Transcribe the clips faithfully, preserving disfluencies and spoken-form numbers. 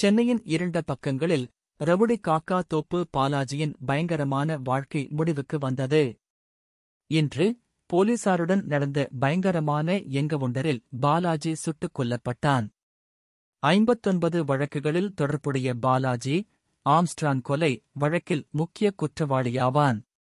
சென்னையின் இருண்ட பக்கங்களில் ரவுடி காக்கா தோப்பு பாலாஜியின் பயங்கரமான வாழ்க்கை முடிவுக்கு வந்தது. இன்று போலீசாருடன் நடந்த பயங்கரமான எங்கவுண்டரில் பாலாஜி சுட்டுக் கொல்லப்பட்டான். ஐம்பத்தொன்பது வழக்குகளில் தொடர்புடைய பாலாஜி ஆம்ஸ்ட்ராங் கொலை வழக்கில் முக்கிய குற்றவாளியாவான்.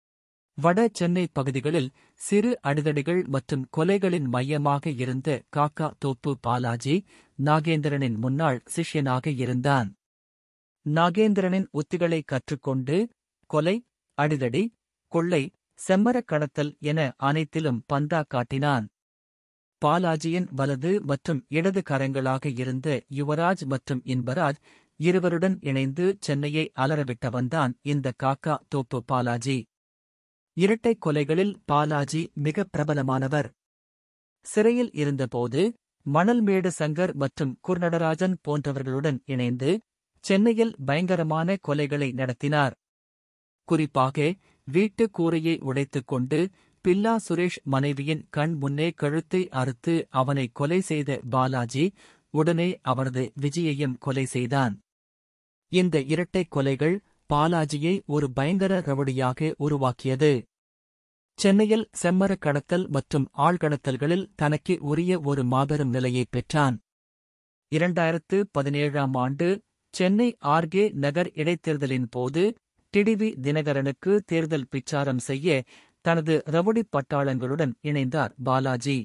வட சென்னை பகுதிகளில் சிறு அடிதடிகள் மற்றும் கொலைகளின் மையமாக இருந்த காக்கா தோப்பு பாலாஜி நாகேந்திரனின் முன்னாள் சிஷ்யனாக இருந்தான். நாகேந்திரனின் உத்திகளை கற்றுக்கொண்டு கொலை, அடிதடி, கொள்ளை, செம்மரக் கடத்தல் என அனைத்திலும் பந்தா காட்டினான். பாலாஜியின் வலது மற்றும் இடது கரங்களாக இருந்த யுவராஜ் மற்றும் இன்பராஜ் இருவருடன் இணைந்து சென்னையை அலறவிட்டவன்தான் இந்த காக்கா தோப்பு பாலாஜி. இரட்டைக் கொலைகளில் பாலாஜி மிக பிரபலமானவர். சிறையில் இருந்தபோது மணல்மேடு சங்கர் மற்றும் குர்நடராஜன் போன்றவர்களுடன் இணைந்து சென்னையில் பயங்கரமான கொலைகளை நடத்தினார். குறிப்பாக வீட்டு கூரையை உடைத்துக் கொண்டு பில்லா சுரேஷ் மனைவியின் கண் முன்னே கழுத்தை அறுத்து அவனை கொலை செய்த பாலாஜி உடனே அவரது விஜயையும் கொலை செய்தான். இந்த இரட்டைக் கொலைகள் பாலாஜியை ஒரு பயங்கர ரவுடியாக உருவாக்கியது. சென்னையில் செம்மரக் கடத்தல் மற்றும் ஆள்கடத்தல்களில் தனக்கு உரிய ஒரு மாபெரும் நிலையைப் பெற்றான். இரண்டாயிரத்து பதினேழாம் ஆண்டு சென்னை ஆர்கே நகர் இடைத்தேர்தலின் போது டிடிவி தினகரனுக்கு தேர்தல் பிரச்சாரம் செய்ய தனது ரவுடி பட்டாளங்களுடன் இணைந்தார் பாலாஜி.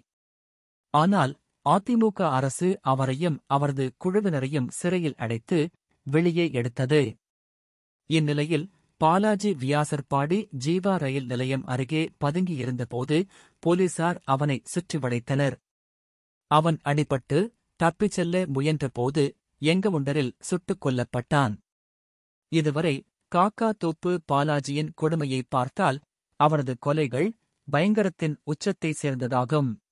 ஆனால் அதிமுக அரசு அவரையும் அவரது குழுவினரையும் சிறையில் அடைத்து வெளியே எடுத்தது. இந்நிலையில் பாலாஜி வியாசர்பாடி ஜீவா ரயில் நிலையம் அருகே பதுங்கியிருந்தபோது போலீசார் அவனை சுற்றி வளைத்தனர். அவன் அடிபட்டு தப்பிச் செல்ல முயன்றபோது எங்கவுண்டரில் சுட்டுக் கொல்லப்பட்டான். இதுவரை காக்கா தோப்பு பாலாஜியின் கொடுமையை பார்த்தால் அவனது கொலைகள் பயங்கரத்தின் உச்சத்தை சேர்ந்ததாகும்.